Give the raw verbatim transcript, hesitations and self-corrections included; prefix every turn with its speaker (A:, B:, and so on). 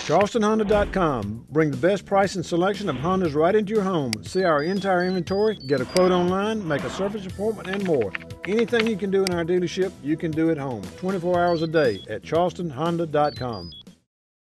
A: Charleston Honda dot com. Bring the best price and selection of Hondas right into your home. See our entire inventory, get a quote online, make a service appointment, and more. Anything you can do in our dealership, you can do at home. twenty-four hours a day at Charleston Honda dot com.